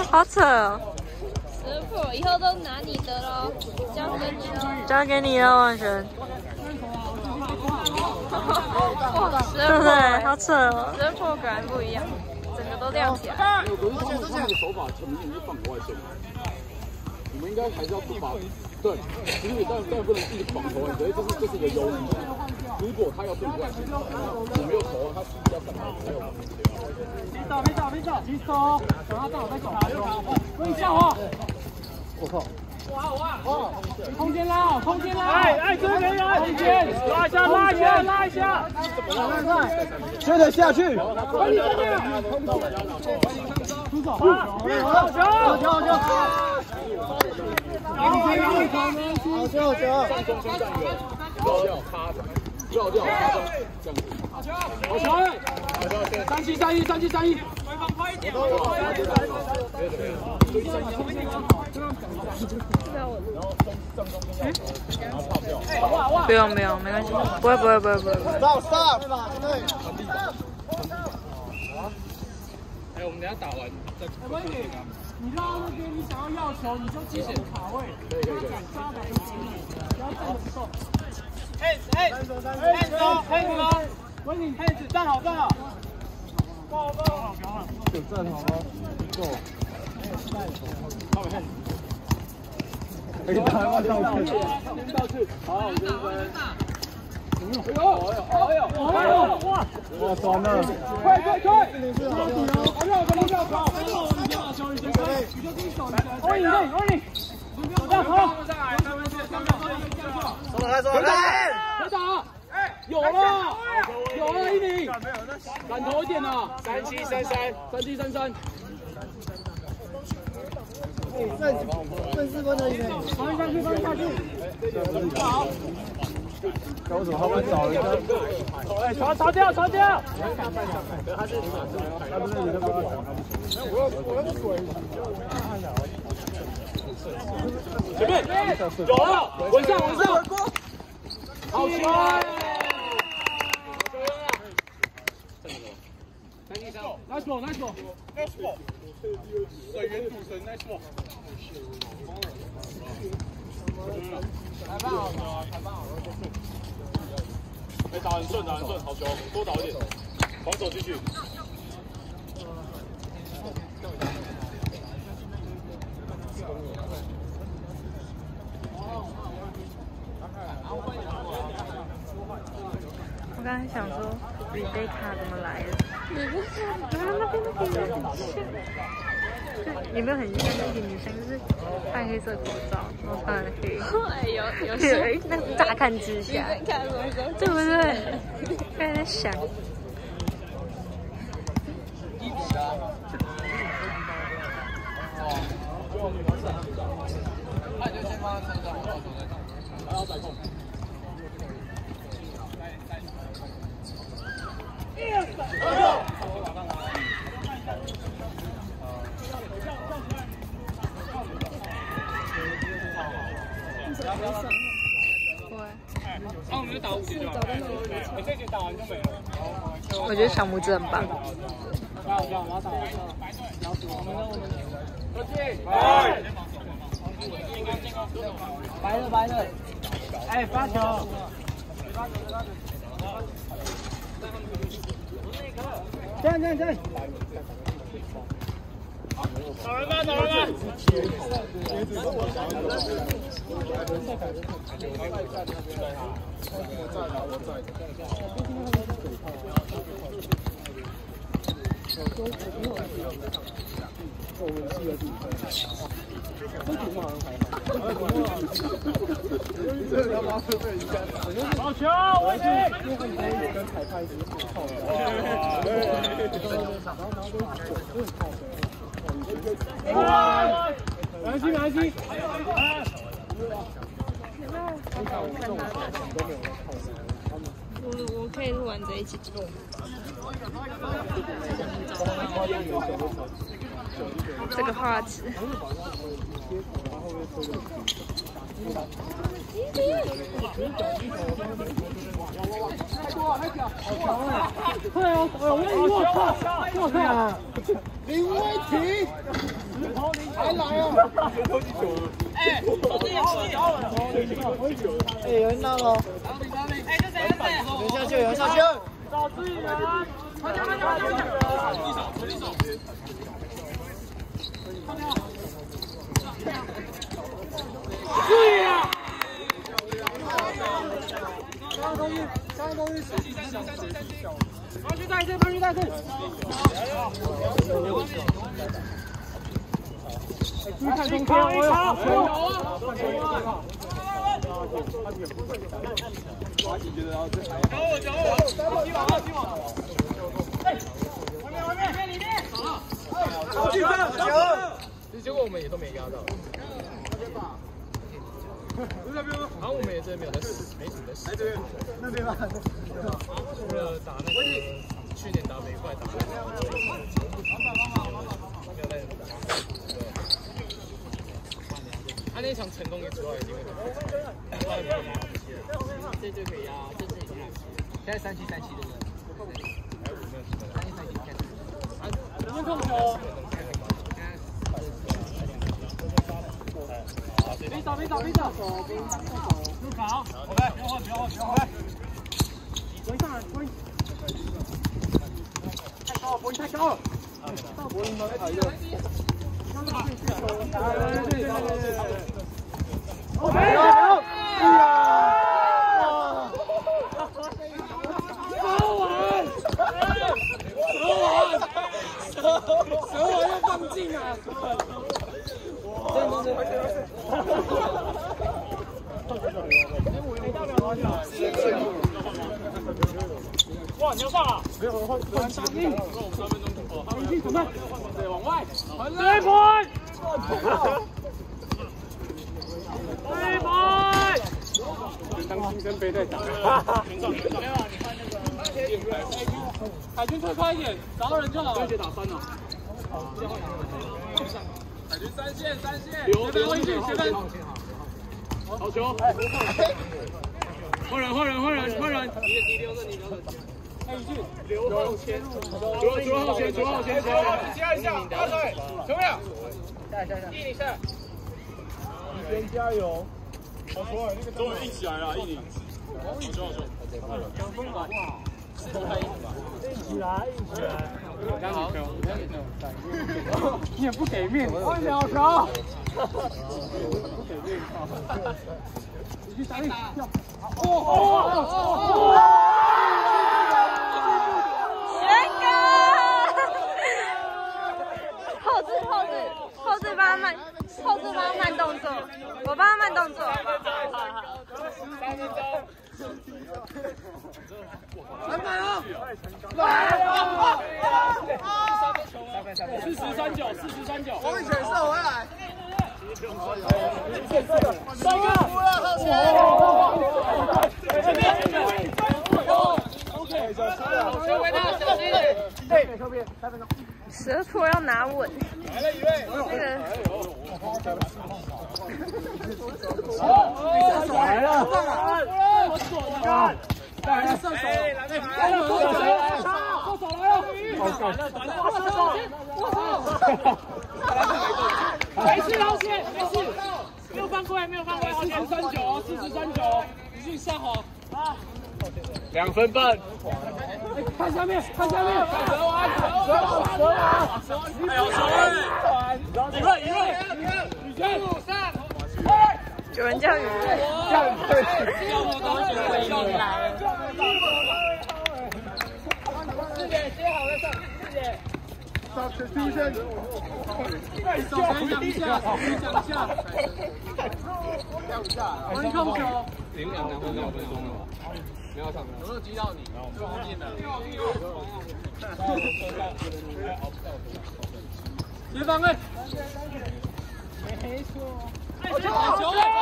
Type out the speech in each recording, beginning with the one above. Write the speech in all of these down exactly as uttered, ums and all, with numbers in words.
好扯哦！ 十二破，以后都拿你的喽，交给你喽。 交给你了，王璇。 哇，十对不对？好扯哦！ 十二破果然不一样，整个都亮起来。 可是他们他们的手法很明显是放国外线，我们应该还是要出发。对，其实你当然当然不能一直绑投，可是这是这是一个优势。如果他要进国外线，我没有投，他需要上来才有。 别走别走别走，急走，等他正好再走。微笑哦！我靠！哇哇哇！空间拉好，空间拉好！哎哎，这边人，空间拉一下拉一下拉一下，快快，追得下去！快点快点！出手！好球！好球！好球！好球！好球！ 上中心站远，绕掉趴着，绕掉趴着，这样子。好球！好球！好球！ 三七三一，三七三一。 快一点！ 不用不用，没关系，不会不会不会不会。 到 stop 对吧？对。 哎，我们等下打完再。 威宇，你绕那边，你想要要球，你就基本卡位，不要敢抓的不要站得不够。哎哎，站手站手站手，黑子吗？威宇，黑子站好站好。够够，有站好吗？够。可以打吗？道具，道具，好，先生。哎呦，哎呦，哎呦，哇，哇，酸了！快快快！好跳，好跳，好跳！球，你先开，你就第一手，欧尼，欧尼，上头，收来，收来，回打！哎，有了，有了，一零，敢投一点啊！三七三三，三七三三。正正四分的一点，放下去，放下去。好。高手他们找一个，哎，传传掉，传掉。他是他不是你的不管，我要我要水。前面有了，稳上稳上，好球！Nice ball, nice ball, nice ball。水源赌神 ，nice ball。裁判好球啊！裁判好球。哎，打很顺，打很顺，好球，多打一点，防守继续。 我刚才想说，李贝卡怎么来的？李贝卡，啊那边那边很像，就也没有很像，那个女生就是戴黑色口罩，然后穿黑。 哎有有对，那乍看之下，对不对？刚才在想。 那你就先帮他车上，然后再上，还要再控。那我们就打五局就好了。你这局打完就没了。 我觉得小拇指很棒。 加油加油，老打老打，老鼠我们的我们的。过去。白的白的。哎，发球。站站站。找人吧，找人吧。我们是有比赛，这题目好像还好。这他妈是被人家打。好球，我去！因为很可以跟裁判一起靠的。哇！南京，南京。 我我可以录完这一集。 这个画质。 对哦，我我靠，我靠，林威霆， 还来啊！投进球了！哎，投进球了！哎，有人到了！哎，这谁？这谁？有人下去，有人下去！找资源！快点，快点，快点！一手，一手。注意啊！刚刚东西，刚刚东西，三七三七三七三七，帮去带队，帮去带队。注意看中间，我有好球啊！找我，找我，踢网了，踢网了！哎，外面，外面，里面，好了，好球，球！结果我们也都没压到。然后我们也真的没有在没怎么在试。那边吧。除了打那个去年打美怪打的，没有在打。他那场成功也主要一定会打。这就可以压，这是已经现在三七三七对不对？三七三七开始。啊，我们控球。没走，没走，没走。入考 ，OK， 不要换，不要换，不要换。回上来，回。太高了，波音太高了。波音吗？太热。对对对对对。OK， 好。哎呀！蛇丸，蛇丸，蛇丸要放进啊！真的是。哇，你要上啊！没有，换换三分钟，三分钟突破。好，准备，对，往外，对盘，对盘。当新生杯在打。海军退快一点，找到人就好。直接打三了。海军三线，三线。留留回去，这边。好球！换人，换人，换人，换人！你你留着，你留着。哎，一句留后前，留留后前，留后前，球！加一下，加水，球没有？下下下，一零下。一边加油！好球啊！那个终于硬起来了，一零。好球，好球！两分吧，是多开一吧？硬起来，硬起来！好，你也不给面，换两球。不给面，你去打你！哦哦哦！ 全高！后置后置后置帮他慢，后置帮他慢动作，我帮他慢动作。 三分钟。来买啊！来啊！四十三九，四十三九。我们选射回来。三个。前面，前面。OK， 小心啊！小心，小心。哎，右边，三分钟。 蛇婆要拿稳。 来了一位。 这个。 来了。我左干。来了，射手！来了，射手！射手来了！好搞笑！我操！没事，老谢，没事，没有犯规，没有犯规。四十三九，四十三九，你去上好啊！两分半。看下面，看下面。蛇丸，蛇丸，蛇丸，蛇丸！哎呦，蛇丸！一瑞，一瑞，雨轩，上！ 有人叫雨瑞， 叫雨瑞，叫我高兴，叫你来。四姐接好了上，四姐。上去出声。手先想一下，手先想一下。帮你控球。零两两分六分钟了吧？没有上。有没有击到你？就后面的。接方位。没错。好球！好球！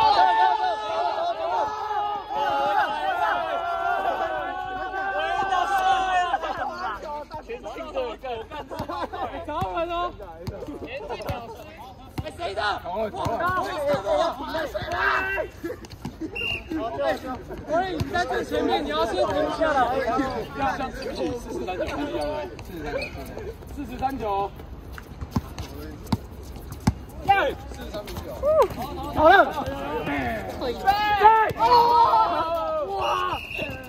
找人哦！前进秒神，哎，谁的？我我你在最前面，你要先停下来。要像四十三九一样，四十三九，四十三九。 好了， 可以。 哇！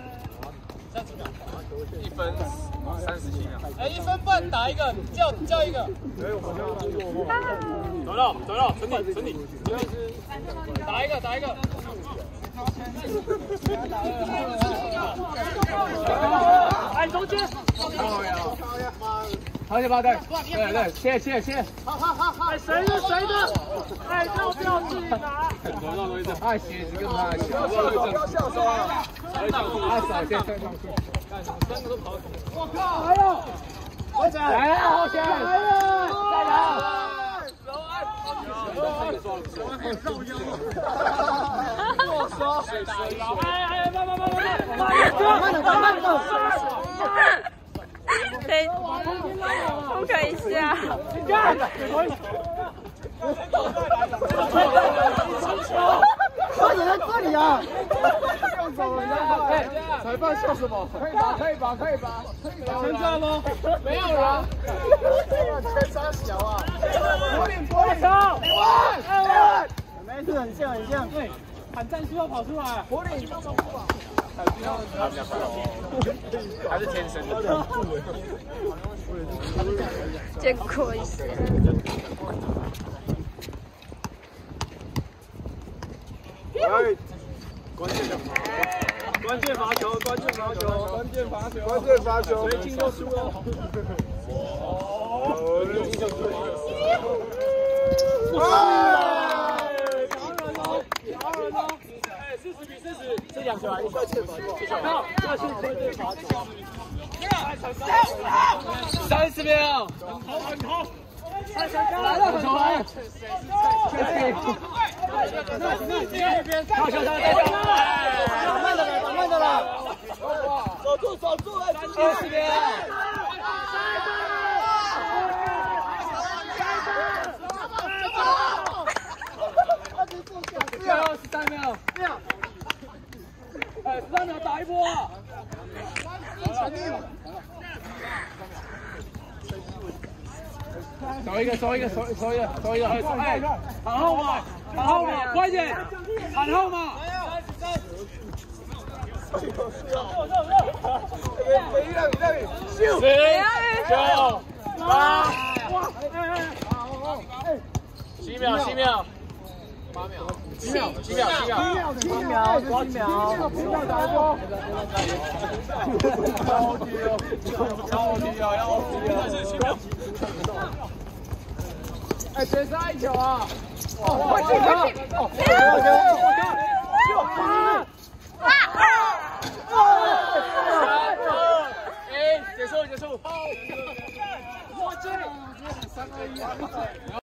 一分三十七秒。 哎，一分半打一个，叫叫一个。 走了走了，陈你陈你， 打一个打一个。哎，中间。 好些吧，对对对，切切切。 哎，谁的谁的？哎，要不要自己拿？ 哎，鞋子跟他，不要笑手啊！哎，少先再上去。三个都跑。我靠！还有，快点！来了，后先！来了，再来！我说， 哎哎，慢慢慢慢慢，慢点慢点。 对，不可以下。 干！快点在这里啊！ 哎，裁判笑什么？可以吧？可以吧？可以吧？ 全站吗？ 没有了。全杀小啊！ 我脸玻璃超！哎，没事，很像很像。对，喊战术要跑出来。火脸。 还是天生的。 结果一下。 哎，关键的，关键罚球，关键罚球，关键罚球，关键罚球，谁进就输哦。哦，进就输。 哎，强人哦，强人哦！哎，四十比四十，这两球还是要欠罚球，要要去关键罚球。 三十秒， 很投很投，太强来了，球来。 好球！打慢的了，打慢的了。守住，守住！ 三十秒。最后十三秒。 哎，十三秒打一波啊！ 守一个，守一个，守守一个，守一个，哎，喊号码，喊号码，快点，喊号码。十、九、八、七秒，七秒，八秒，七秒，七秒，七秒， 七秒，七秒，七秒打一波。 超级哦，超级哦，要死了，七秒。哎，全杀一球啊！快进球！我球，我球，就八。啊啊！三二一，结束，结束。我进！三二一。